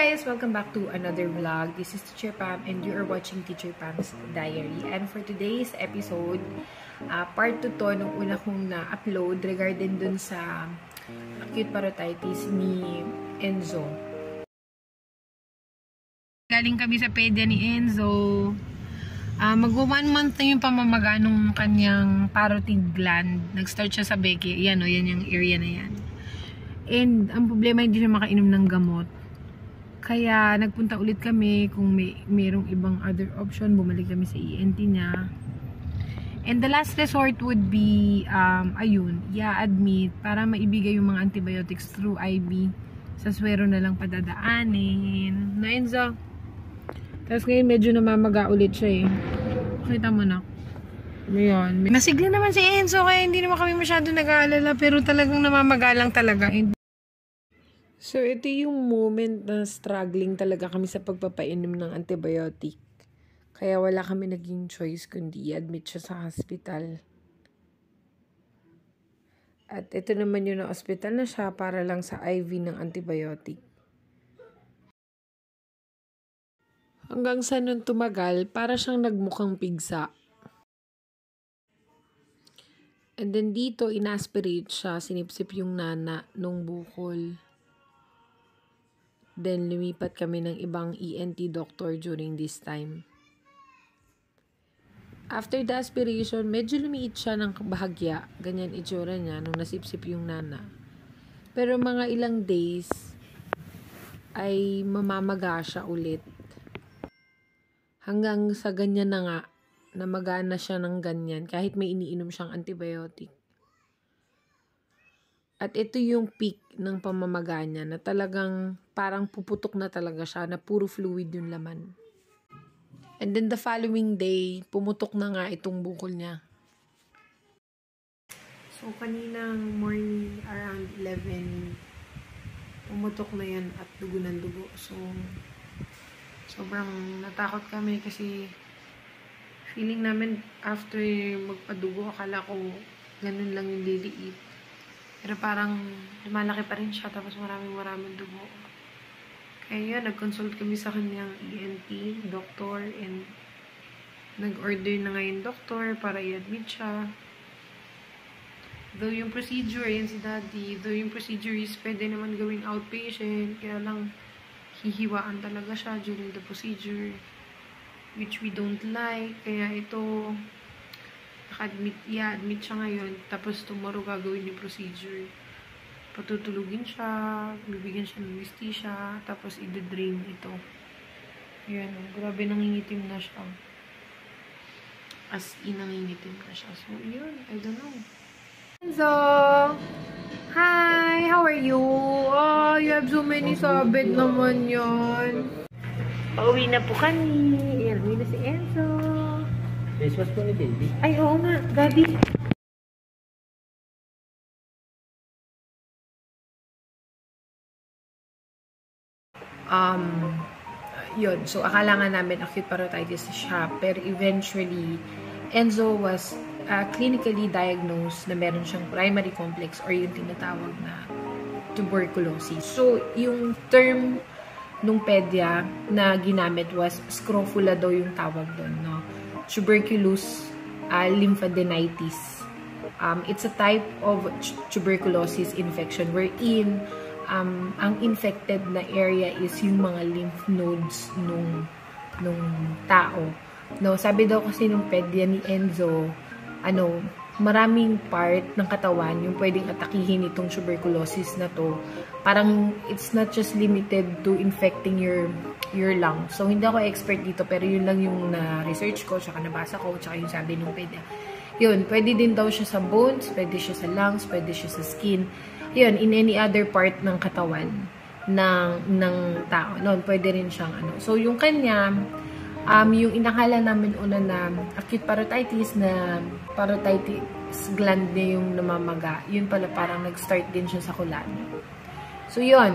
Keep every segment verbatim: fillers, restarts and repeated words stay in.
guys! Welcome back to another vlog. This is Teacher Pam and you are watching Teacher Pam's Diary. And for today's episode, uh, part two to nung una kong na-upload regarding dun sa acute parotitis ni Enzo. Galing kami sa pedya ni Enzo. Uh, Mag-one month na yung pamamaga nung kanyang parotid gland. Nag-start siya sa Beke. Yan o, yan yung area na yan. And ang problema, hindi siya makainom ng gamot. Kaya nagpunta ulit kami kung may mayroong ibang other option. Bumalik kami sa E N T niya. And the last resort would be, um, ayun, i-admit para maibigay yung mga antibiotics through I V. Sa swero na lang padadaanin. No, Enzo? Tapos ngayon medyo namamaga ulit siya eh. Kita mo na. Ayan. Nasigla naman si Enzo kaya hindi naman kami masyado nag-aalala. Pero talagang namamaga lang talaga. So, ito yung moment na struggling talaga kami sa pagpapainom ng antibiotic. Kaya wala kami naging choice kundi i-admit siya sa hospital. At ito naman yun na hospital na siya para lang sa I V ng antibiotic. Hanggang sa nung tumagal, para siyang nagmukhang pigsa. And then dito, inaspirate siya, sinipsip yung nana nung bukol. Then, lumipat kami ng ibang E N T doctor during this time. After the aspiration, medyo lumiit siya ng bahagya. Ganyan itsura niya nung nasipsip yung nana. Pero mga ilang days, ay mamamaga siya ulit. Hanggang sa ganyan na nga, namagana siya ng ganyan kahit may iniinom siyang antibiotic. At ito yung peak ng pamamaga niya na talagang parang puputok na talaga siya na puro fluid yung laman. And then the following day, pumutok na nga itong bukol niya. So kaninang morning around eleven, pumutok na yan at dugo ng dugo. So sobrang natakot kami kasi feeling namin after magpadugo, akala ko ganun lang yung liliit. Pero parang lumalaki pa rin siya tapos maraming maraming dugo. Kaya yun, nag-consult kami sa kanyang E N T doctor and nag-order na nga yung doctor para i-admit siya. Though yung procedure, yan si Daddy, though yung procedure is pwede naman gawing outpatient, kaya lang hihiwaan talaga siya during the procedure, which we don't like. Kaya ito, naka-admit, i-admit siya ngayon, tapos tomorrow gagawin yung procedure. Patutulugin siya, bibigyan siya ng anesthesia, tapos i-drain ito. Ayan, grabe nangingitim na siya. As in, nangingitim na siya. So, yun, I don't know. Enzo! Hi! How are you? Oh, you have so many sabit naman yun. Pauwi na po kami. Ayan, uwi na si Enzo. Christmas po ni baby. Ay, oo nga. Gabi. Um, yun. So, akala nga namin acute parotitis siya. Pero eventually, Enzo was uh, clinically diagnosed na meron siyang primary complex or yung tinatawag na tuberculosis. So, yung term nung pedya na ginamit was scrofula daw yung tawag doon, no? Tuberculous uh, lymphadenitis. Um, it's a type of tuberculosis infection wherein um, ang infected na area is yung mga lymph nodes nung, nung tao. No, sabi daw kasi nung pedya ni Enzo, ano, maraming part ng katawan yung pwedeng atakihin itong tuberculosis na to. Parang it's not just limited to infecting your your lungs. So, hindi ako expert dito, pero yun lang yung na-research ko, tsaka nabasa ko, tsaka yung sabi nung pedya. Yun, pwede din daw siya sa bones, pwede siya sa lungs, pwede siya sa skin. Yun, in any other part ng katawan ng, ng tao. No, pwede rin siyang ano. So, yung kanya, um, yung inakala namin una na acute parotitis na parotitis gland niya yung namamaga, yun pala parang nag-start din siya sa kulani. So, yun.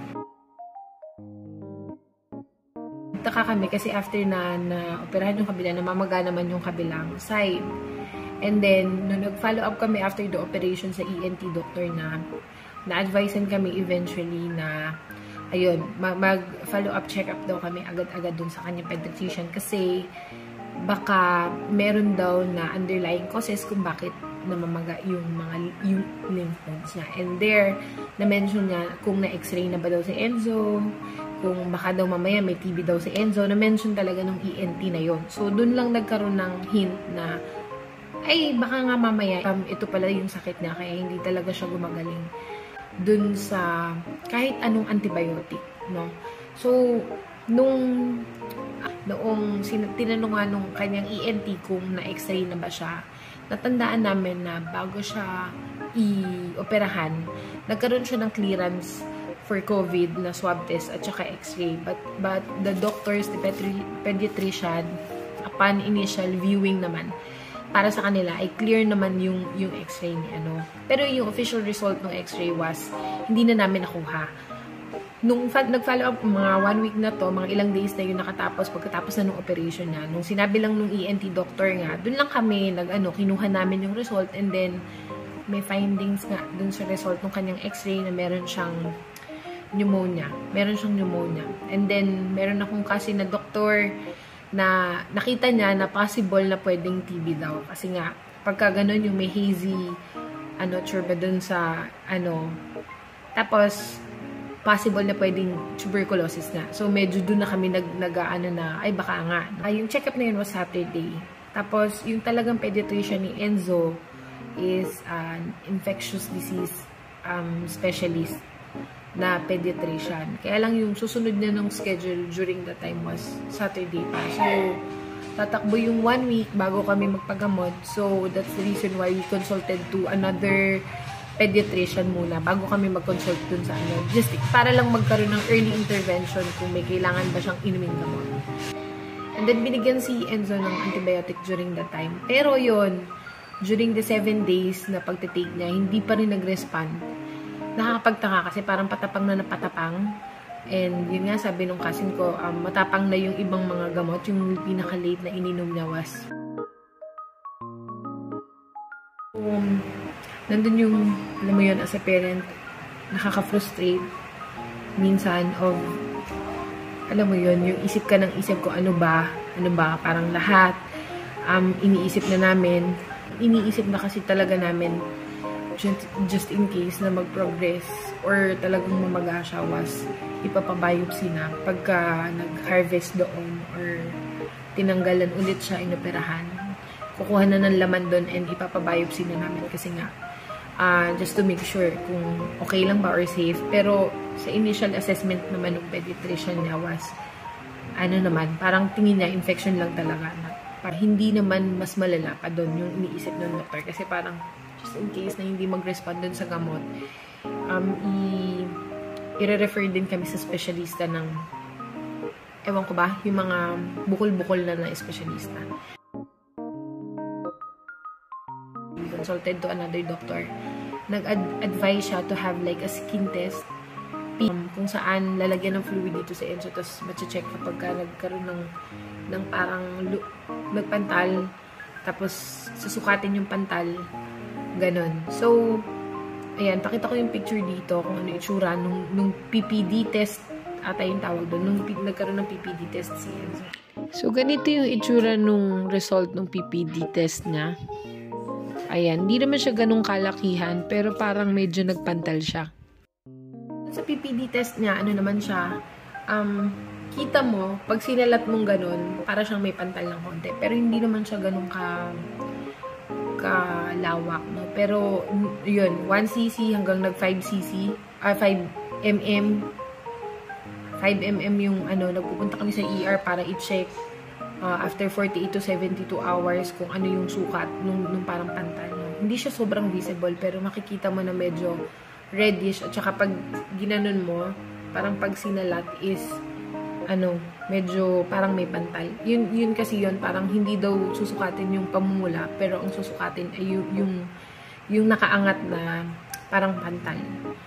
Taka kami kasi after na na-operahan yung kabila, namamaga naman yung kabilang side. And then, nung nag-follow up kami after the operation sa E N T doctor na, na-advisean kami eventually na ayun, mag-follow up check-up daw kami agad-agad dun sa kanyang pediatrician kasi baka meron daw na underlying causes kung bakit namamaga yung mga yung lymph nodes niya. And there, na-mention niya kung na-x-ray na ba daw si Enzo, kung baka daw mamaya may T B daw si Enzo, na-mention talaga ng E N T na yon. So, dun lang nagkaroon ng hint na ay, baka nga mamaya um, ito pala yung sakit niya kaya hindi talaga siya gumagaling dun sa kahit anong antibiotic, no? So, nung noong tinanong nga nung kanyang E N T kung na-x-ray na ba siya, natandaan namin na bago siya i-operahan, nagkaroon siya ng clearance for COVID na swab test at saka x-ray. But, but the doctors, the pediatrician, upon initial viewing naman, para sa kanila ay clear naman yung, yung x-ray ni ano. Pero yung official result ng x-ray was, hindi na namin nakuha. Nung nag-follow up mga one week na to, mga ilang days na yun nakatapos, pagkatapos na nung operation niya, nung sinabi lang nung E N T doctor nga, dun lang kami, nag, ano, kinuha namin yung result, and then, may findings nga dun sa result ng kanyang x-ray na meron siyang pneumonia. Meron siyang pneumonia. And then, meron akong kasi na doktor na nakita niya na possible na pwedeng T B daw. Kasi nga, pagka ganun yung may hazy, ano, turba dun sa, ano, tapos, possible na pwedeng tuberculosis na. So, medyo dun na kami nag, nag ano na, ay baka nga. Ay, yung check-up na yun was Saturday. Tapos, yung talagang pediatrician ni Enzo is an infectious disease um, specialist na pediatrician. Kaya lang yung susunod niya ng schedule during the time was Saturday pa. So, tatakbo yung one week bago kami magpagamot. So, that's the reason why we consulted to another pediatrician muna bago kami mag-consult dun sa ano. Just para lang magkaroon ng early intervention kung may kailangan ba siyang inumin gamot. And then, binigyan si Enzo ng antibiotic during that time. Pero yon during the seven days na pagtitake niya, hindi pa rin nag-respond. Nakakapagtaka kasi parang patapang na napatapang. And yun nga, sabi nung cousin ko, um, matapang na yung ibang mga gamot. Yung pinaka-late na ininom niya was um, nandun yung, alam mo yun, as a parent, nakaka-frustrate minsan of, alam mo yun, yung isip ka ng isip ko, ano ba, ano ba, parang lahat, um, iniisip na namin, iniisip na kasi talaga namin, just, just in case na mag-progress, or talagang mamaga siya was, ipapabiopsy na, pagka nag-harvest doon, or tinanggalan ulit siya, inoperahan, kukuha na ng laman doon, and ipapabiopsy na namin, kasi nga, Uh, just to make sure kung okay lang ba or safe. Pero sa initial assessment naman ng pediatrician niya was ano naman, parang tingin niya infection lang talaga. Na, parang hindi naman mas malala pa doon yung iniisip ng doktor. Kasi parang just in case na hindi mag-respond doon sa gamot, um, i- i-refer din kami sa specialista ng ewan ko ba, yung mga bukol-bukol na na specialista. Consulted to another doctor. Nag-advise siya to have like a skin test um, kung saan lalagyan ng fluid dito sa Enzo, tapos matche-check kapag ka nagkaroon ng, ng parang nagpantal, tapos susukatin yung pantal, ganon. So, ayan, pakita ko yung picture dito kung ano itsura nung, nung P P D test ata yung tawag doon, nung nagkaroon ng P P D test si Enzo. So, ganito yung itsura nung result ng P P D test niya. Ayan, hindi naman siya ganung kalakihan, pero parang medyo nagpantal siya. Sa P P D test niya, ano naman siya, um, kita mo, pag sinalat mong ganun, para siyang may pantal ng konti. Pero hindi naman siya ganung ka, kalawak, no? Pero, yun, one cc hanggang nag five cc, ah, five millimeter, five millimeter yung, ano, nagpupunta kami sa E R para i-check Uh, after forty-eight to seventy-two hours kung ano yung sukat nung, nung parang pantal. No? Hindi siya sobrang visible, pero makikita mo na medyo reddish, at saka pag ginanon mo, parang pag sinalat is ano, medyo parang may pantal. Yun, yun kasi yun, parang hindi daw susukatin yung pamumula, pero ang susukatin ay yung, yung, yung nakaangat na parang pantal.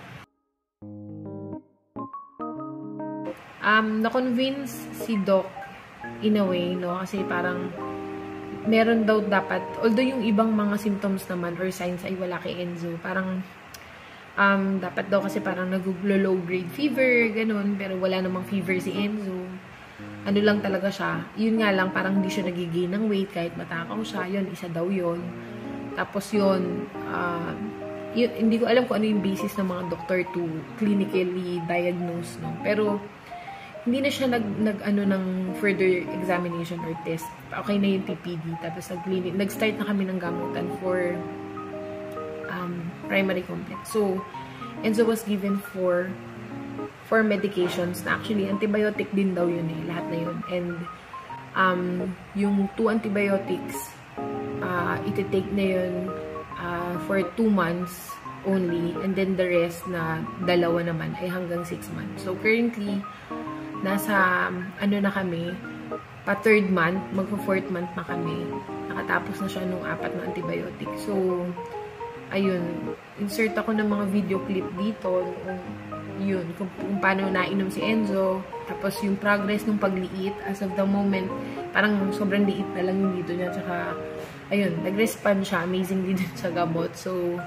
Um, na-convince si Doc in a way, no? Kasi parang meron daw dapat, although yung ibang mga symptoms naman or signs ay wala kay Enzo, parang Um, dapat daw kasi parang nag-low grade fever, ganun. Pero wala namang fever si Enzo. Ano lang talaga siya. Yun nga lang, parang hindi siya nagigain ng weight kahit matakaw siya. Yun, isa daw yun. Tapos yun, uh, yun, hindi ko alam kung ano yung basis ng mga doctor to clinically diagnose, no? Pero, hindi na siya nag, nag ano ng further examination or test. Okay na yung P P D. Tapos nag-clinic, nag-start na kami ng gamutan for um, primary complex. So, Enzo was given for for medications na actually antibiotic din daw yun eh. Lahat na yun. And um, yung two antibiotics, uh, iti-take na yun uh, for two months only. And then the rest na dalawa naman ay hanggang six months. So, currently, nasa, ano na kami, pa third month, magpa-fourth month na kami. Nakatapos na siya nung apat na antibiotic. So, ayun, insert ako ng mga video clip dito, kung, yun, kung, kung paano nainom si Enzo, tapos yung progress ng pagliit, as of the moment, parang sobrang liit na lang yung dito niya, tsaka, ayun, nag-respond siya, amazingly din sa gamot. So,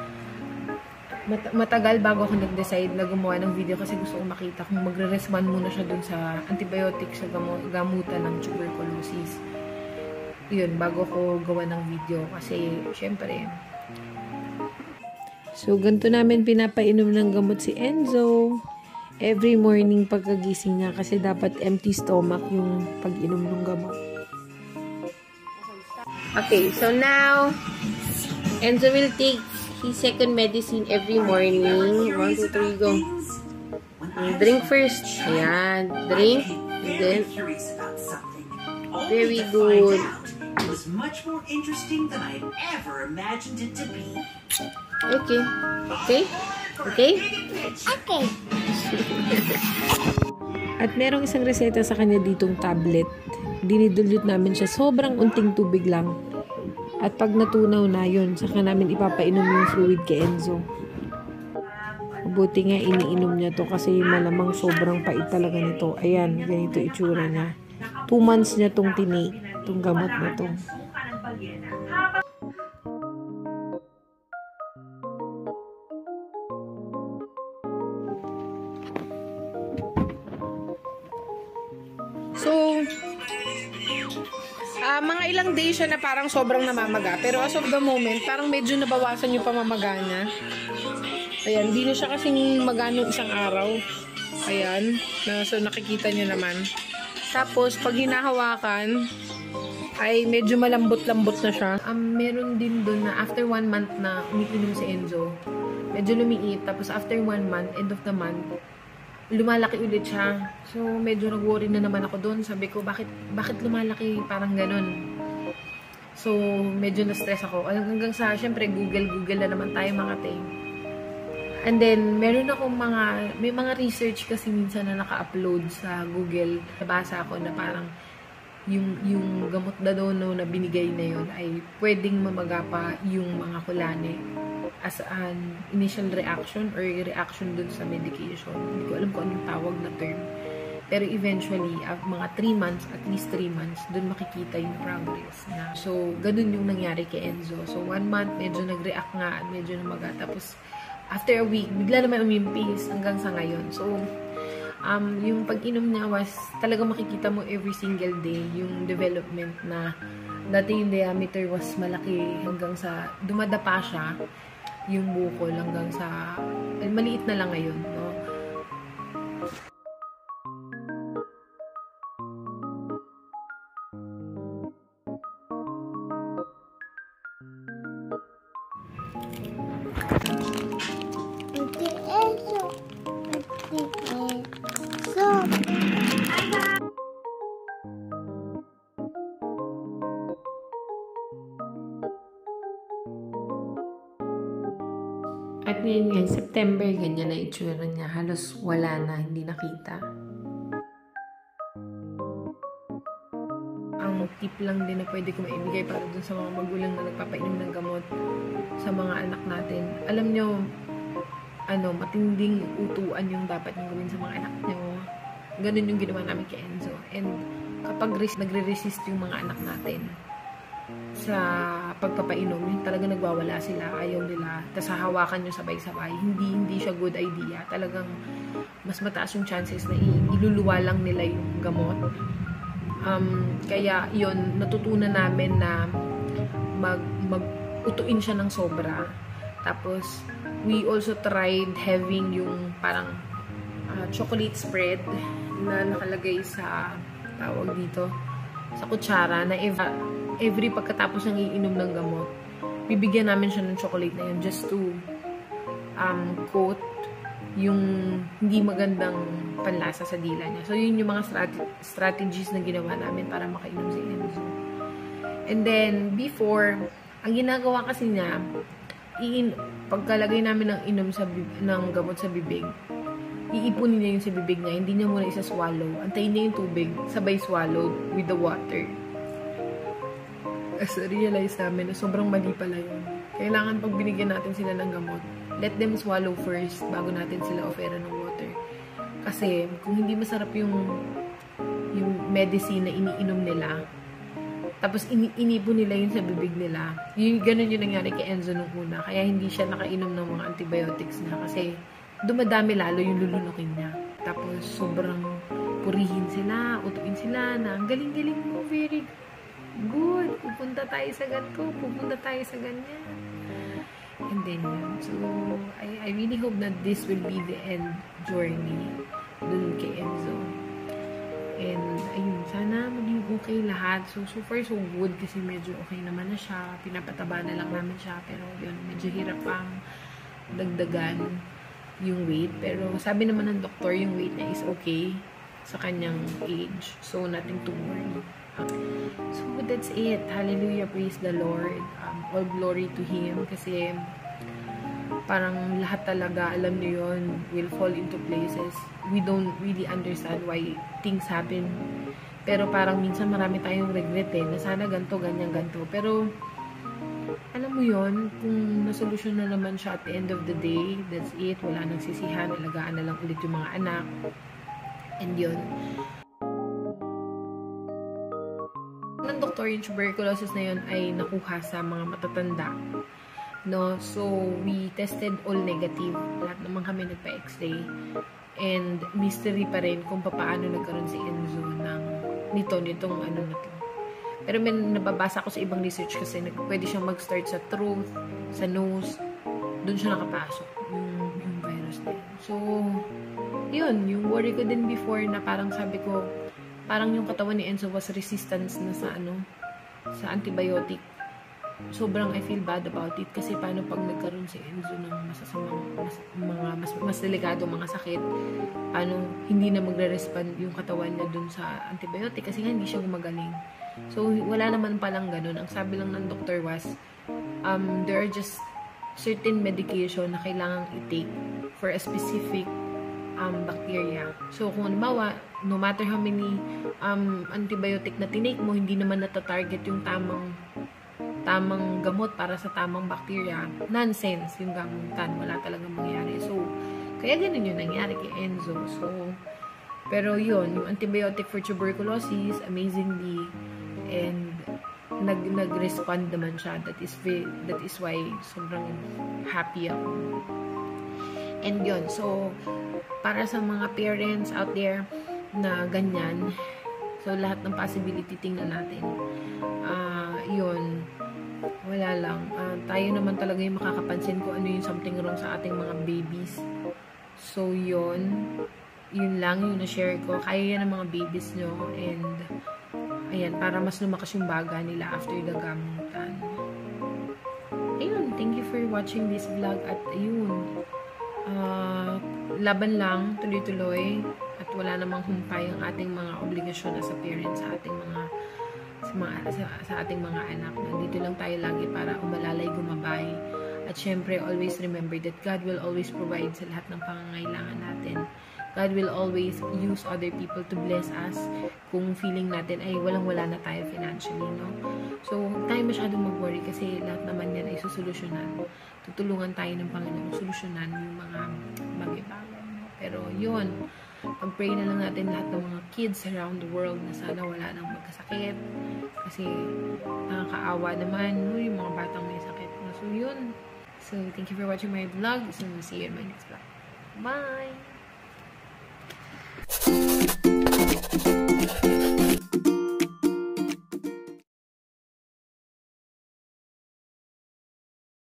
matagal bago ako nag-decide na gumawa ng video kasi gusto kong makita kung magre-respond muna siya dun sa antibiotic sa gamutan ng tuberculosis. Yun, bago ko gawa ng video kasi syempre. So, ganito namin pinapainom ng gamot si Enzo. Every morning pagkagising niya kasi dapat empty stomach yung pag-inom ng gamot. Okay, so now, Enzo will take his second medicine every morning. One, two, three, go. Drink first. Ayan. Drink. And then. Very good. It was much more interesting than I ever imagined it to be. Okay. Okay? Okay? Okay. At merong isang reseta sa kanya ditong tablet. Dinidulute namin siya. Sobrang unting tubig lang. At pag natunaw na yun, saka namin ipapainom yung fluid kay Enzo. Buti nga iniinom niya to kasi malamang sobrang pait talaga nito. Ayan, ganito itsura niya. Two months niya tong tini, tong gamot na to. So, Uh, mga ilang days siya na parang sobrang namamaga. Pero as of the moment, parang medyo nabawasan yung pamamaga niya. Ayan, hindi na siya kasing magano isang araw. Ayan, na, so nakikita niyo naman. Tapos, pag hinahawakan, ay medyo malambot-lambot na siya. Um, meron din doon na after one month na umiinom si Enzo, medyo lumiit. Tapos after one month, end of the month, lumalaki ulit siya. So, medyo nag-worry na naman ako doon. Sabi ko, bakit bakit lumalaki? Parang ganun. So, medyo na-stress ako. Hanggang sa, syempre, Google-Google na naman tayo mga ting. And then, meron akong mga, may mga research kasi minsan na naka-upload sa Google. Nabasa ako na parang yung, yung gamot na daw no, na binigay na yun ay pwedeng mamaga pa yung mga kulane as an initial reaction or reaction dun sa medication. Hindi ko alam kung anong tawag na term. Pero eventually, uh, mga three months, at least three months, dun makikita yung progress na. So, ganun yung nangyari kay Enzo. So, one month, medyo nag-react nga, medyo namaga. Tapos, after a week, bigla naman umimpis hanggang sa ngayon. So, um, yung pag-inom niya was, talaga makikita mo every single day yung development na dati yung diameter was malaki hanggang sa dumadapa siya yung bukol hanggang sa eh, maliit na lang ngayon, no? Auntie Enzo. Auntie Enzo. At ngayon nga, September, ganyan na itsura niya. Halos wala na, hindi nakita. Ang tip lang din na pwede ko maibigay para dun sa mga magulang na nagpapainom ng gamot sa mga anak natin. Alam nyo, ano, matinding utuan yung dapat nyo gawin sa mga anak nyo. Ganun yung ginawa namin kay Enzo. And kapag nagre-resist yung mga anak natin, sa pagpapainom, yung talaga nagwawala sila, ayaw nila, tapos hahawakan nyo sabay-sabay, hindi hindi siya good idea. Talagang mas mataas yung chances na iluluwa lang nila yung gamot. Um, kaya yun, natutunan namin na mag, mag-utuin siya ng sobra. Tapos, we also tried having yung parang uh, chocolate spread na nakalagay sa, tawag dito, sa kutsara, na if, every pagkatapos ng iinom ng gamot, bibigyan namin siya ng chocolate na yun just to um, coat yung hindi magandang panlasa sa dila niya. So, yun yung mga strate strategies na ginawa namin para makainom si Enzo. And then, before, ang ginagawa kasi niya, iin pagkalagay namin ng inom sa ng gamot sa bibig, iipunin niya yung sa bibig niya, hindi niya muna isa-swallow. Antayin niya yung tubig, sabay swallow with the water. As realize namin na sobrang mali pala yun. Kailangan pag binigyan natin sila ng gamot, let them swallow first bago natin sila offeran ng water. Kasi kung hindi masarap yung yung medicine na iniinom nila, tapos ini inipon nila yun sa bibig nila, yun, ganun yung nangyari kay Enzo nung una. Kaya hindi siya nakainom ng mga antibiotics na kasi dumadami lalo yung lulunukin niya. Tapos sobrang purihin sila, utuin sila na ang galing-galing mo, very good, pupunta tayo sa ganito, pupunta tayo sa ganyan. And then yun. So, I, I really hope that this will be the end journey dun kay Enzo. And, ayun, sana maging okay lahat. So, so far, so good kasi medyo okay naman na siya. Pinapataba na lang namin siya. Pero, yun, medyo hirap pang dagdagan yung weight. Pero, sabi naman ng doktor, yung weight niya is okay sa kanyang age. So, nothing to worry. So, that's it. Hallelujah. Praise the Lord. Um, all glory to Him. Kasi, parang lahat talaga, alam niyo yun, will fall into places. We don't really understand why things happen. Pero parang minsan marami tayong regret eh, na sana ganito, ganyan, ganito. Pero, alam mo yun, kung nasolusyon na naman siya at the end of the day, that's it. Wala nang sisihan. Alagaan na lang ulit yung mga anak. And yun. Ng doktor, yung tuberculosis na yun ay nakuha sa mga matatanda. No? So, we tested all negative. Lahat naman kami nagpa-x-ray. And mystery pa rin kung paano nagkaroon si Enzo ng nito, nitong ano na to. Pero may nababasa ko sa ibang research kasi pwede siyang mag-start sa throat, sa nose. Doon siya nakapasok. Yung, yung virus na yun. So, yun. Yung worry ko din before na parang sabi ko, parang yung katawan ni Enzo was resistance na sa ano, sa antibiotic. Sobrang I feel bad about it kasi paano pag nagkaroon si Enzo ng masasamang mas, mga mas, mas delikado mga sakit, paano hindi na magre-respond yung katawan niya dun sa antibiotic kasi nga hindi siya gumagaling. So wala naman palang ganun. Ang sabi lang ng doctor was um, there are just certain medication na kailangang i-take for a specific um, bacteria. So kung halimbawa, no matter how many um, antibiotic na tinake mo, hindi naman nata-target yung tamang tamang gamot para sa tamang bacteria. Nonsense yung gamutan. Wala talagang mangyari. So, kaya ganun yung nangyari kay Enzo. So, pero yun, yung antibiotic for tuberculosis, amazingly, and nag nag-respond naman siya. That is that is why sobrang happy ako. And yun, so, para sa mga parents out there na ganyan, so lahat ng possibility tingnan natin. Ah, uh, yun, wala lang. Uh, tayo naman talaga yung makakapansin kung ano yung something wrong sa ating mga babies. So, yun. Yun lang yung na-share ko. Kaya yan ng mga babies nyo. And, ayan, para mas lumakas yung baga nila after the gamutan. Ayun, thank you for watching this vlog. At, ayun, uh, laban lang, tuloy-tuloy. At wala namang humpay ang ating mga obligasyon as a parent sa ating mga Sa, mga, sa, sa ating mga anak. Nandito lang tayo lagi para umalalay, gumabay. At syempre, always remember that God will always provide sa lahat ng pangangailangan natin. God will always use other people to bless us kung feeling natin ay walang-wala na tayo financially, no? So, tayo masyadong mag-worry kasi lahat naman yan ay susolusyonan. Tutulungan tayo ng Panginoon solusyonan yung mga bagay-bagay. No? Pero, yun. pag-pray na lang natin lahat ng mga kids around the world na sana wala nang magkasakit. Kasi nakakaawa naman, no, yung mga batang may sakit. So, yun. So, thank you for watching my vlog. So, see you in my next vlog. Bye!